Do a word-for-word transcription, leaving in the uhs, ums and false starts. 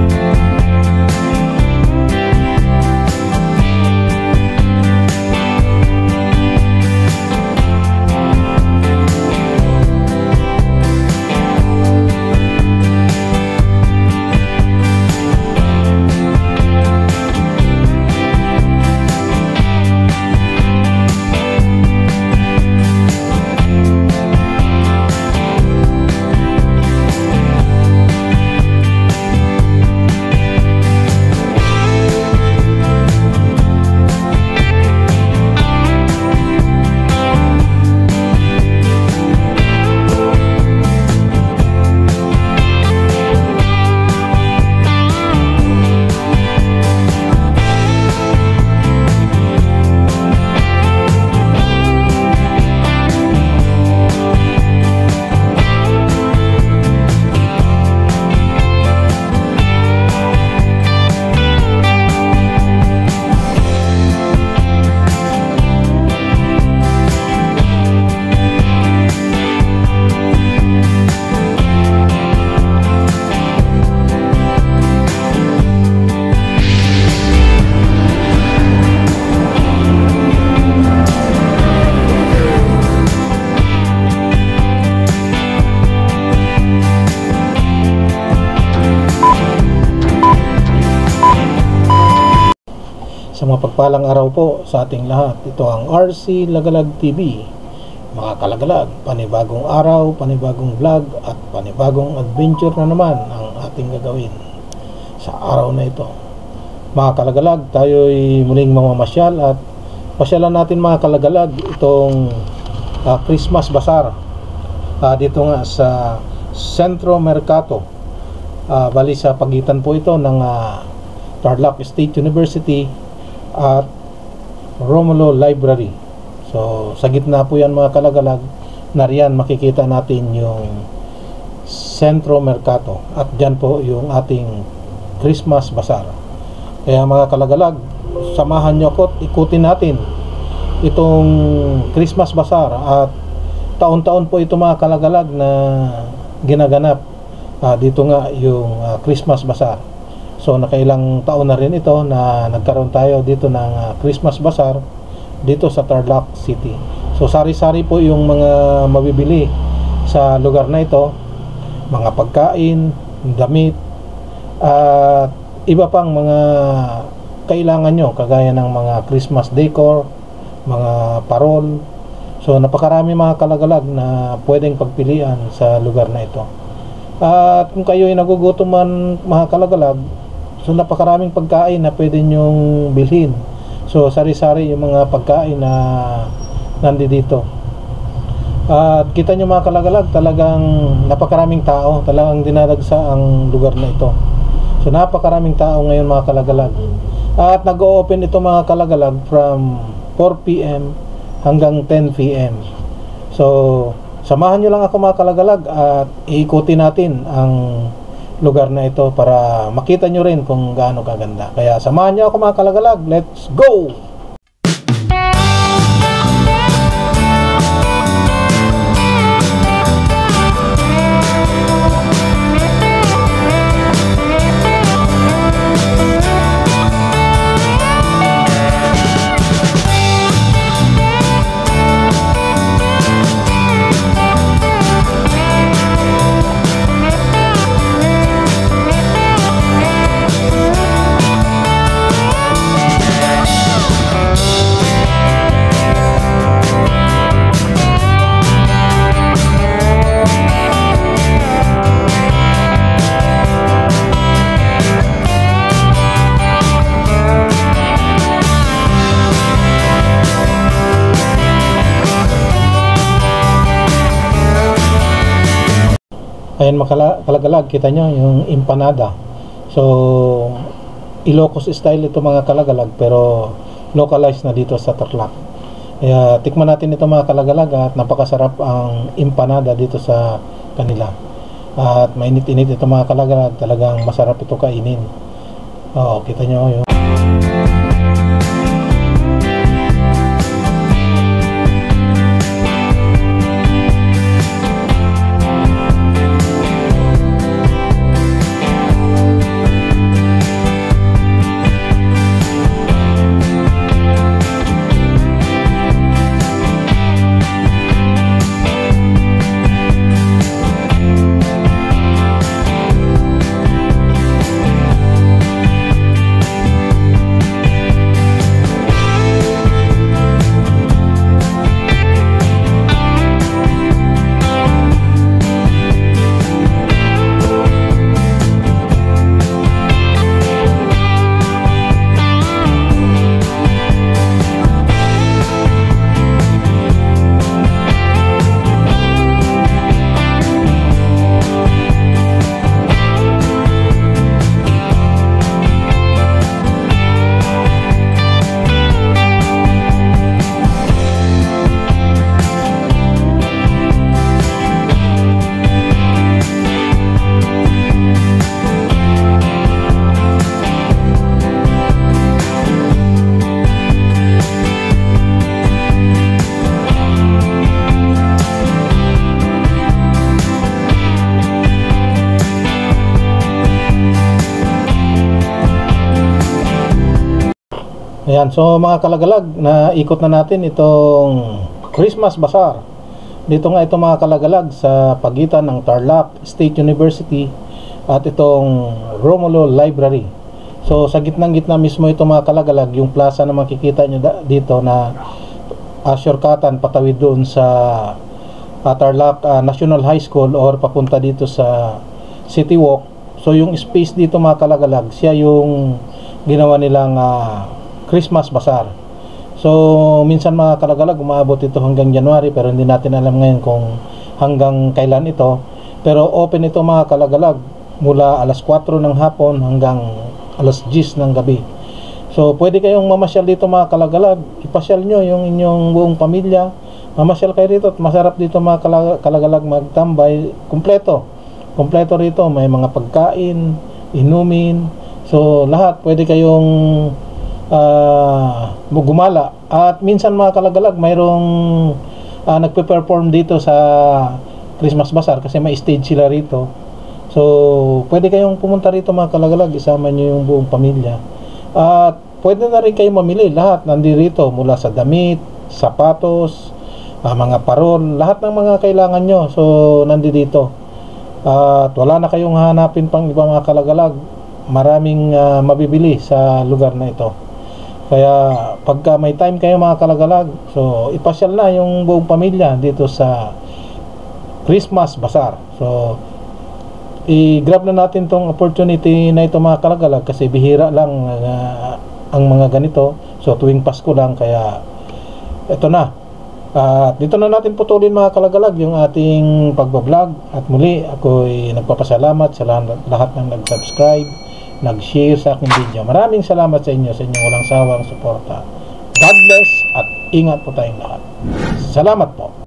Sa mapagpalang araw po sa ating lahat, ito ang R C Lagalag T V. Mga kalagalag, panibagong araw, panibagong vlog at panibagong adventure na naman ang ating gagawin sa araw na ito. Mga kalagalag, tayo'y muling mamamasyal at pasyalan natin mga kalagalag itong uh, Christmas Bazaar uh, dito nga sa Centro Mercato. Uh, bali sa pagitan po ito ng uh, Tarlac State University at Romulo Library. So sa gitna po yan mga kalagalag, nariyan makikita natin yung Centro Mercato at dyan po yung ating Christmas Bazaar. Kaya mga kalagalag, samahan nyo ako at ikutin natin itong Christmas Bazaar at taon-taon po ito mga kalagalag na ginaganap uh, dito nga yung uh, Christmas Bazaar. So nakailang taon na rin ito na nagkaroon tayo dito ng uh, Christmas Bazaar dito sa Tarlac City. So sari-sari po yung mga mabibili sa lugar na ito, mga pagkain, damit at iba pang mga kailangan nyo kagaya ng mga Christmas decor, mga parol. So napakarami mga kalagalag na pwedeng pagpilian sa lugar na ito. At kung kayo ay nagugutom man mga kalagalag, so napakaraming pagkain na pwede nyong bilhin. So sari-sari yung mga pagkain na nandito. At kita nyo mga kalagalag, talagang napakaraming tao, talagang dinadagsa ang lugar na ito. So napakaraming tao ngayon mga kalagalag. At nag-o-open ito mga kalagalag from four p m hanggang ten p m So samahan nyo lang ako mga kalagalag at iikutin natin ang lugar na ito para makita nyo rin kung gaano kaganda. Kaya samahan nyo ako mga kalagalag. Let's go! Ayan mga kalagalag, kita nyo yung empanada. So Ilocos style ito mga kalagalag, pero localized na dito sa Tarlac. Kaya tikman natin ito mga kalagalag at napakasarap ang empanada dito sa kanila. At mainit-init ito mga kalagalag, talagang masarap ito kainin. Oo, kita nyo yung Ayan, so mga kalagalag, na ikot na natin itong Christmas Bazaar. Dito nga ito mga kalagalag sa pagitan ng Tarlac State University at itong Romulo Library. So sa gitnang-gitna mismo ito mga kalagalag, yung plaza na makikita nyo dito na uh, shortcutan patawid doon sa uh, Tarlac uh, National High School or papunta dito sa City Walk. So yung space dito mga kalagalag, siya yung ginawa nilang uh, Christmas Bazaar. So minsan mga kalagalag, umaabot ito hanggang January, pero hindi natin alam ngayon kung hanggang kailan ito. Pero open ito mga kalagalag mula alas kwatro ng hapon hanggang alas diyes ng gabi. So pwede kayong mamasyal dito mga kalagalag, ipasyal nyo yung inyong buong pamilya, mamasyal kayo rito at masarap dito mga kalagalag magtambay. Kompleto kompleto rito, may mga pagkain, inumin, so lahat pwede kayong uh, gumala. At minsan mga kalagalag, mayroong uh, nagpe-perform dito sa Christmas Bazaar kasi may stage sila rito. So pwede kayong pumunta rito mga kalagalag, isama nyo yung buong pamilya. At pwede na rin kayong mamili, lahat nandirito, mula sa damit, sapatos, uh, mga parol, lahat ng mga kailangan nyo, so nandito. At uh, wala na kayong hanapin pang ibang mga kalagalag, maraming uh, mabibili sa lugar na ito. Kaya pagka may time kayo mga kalagalag, so ipasyal na yung buong pamilya dito sa Christmas Bazaar. So i-grab na natin tong opportunity na ito mga kalagalag, kasi bihira lang uh, ang mga ganito. So tuwing Pasko lang, kaya ito na. At uh, dito na natin putulin mga kalagalag yung ating pagbablog. At muli, ako'y nagpapasalamat sa lahat ng nag-subscribe, nag-share sa aking video. Maraming salamat sa inyo, sa inyong walang sawang suporta. God bless at ingat po tayong lahat. Salamat po.